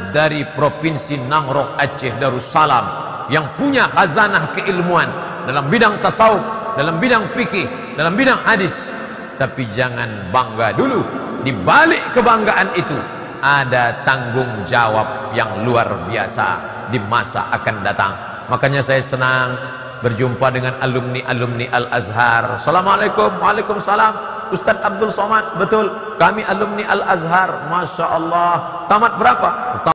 dari Provinsi Nangrok Aceh Darussalam yang punya khazanah keilmuan dalam bidang tasawuf, dalam bidang fikih, dalam bidang hadis. Tapi jangan bangga dulu, di balik kebanggaan itu ada tanggung jawab yang luar biasa di masa akan datang. Makanya saya senang berjumpa dengan alumni Al-Azhar. Assalamualaikum. Waalaikumsalam. Ustadz Abdul Somad. Betul, kami alumni Al-Azhar. Masya Allah. Tamat berapa?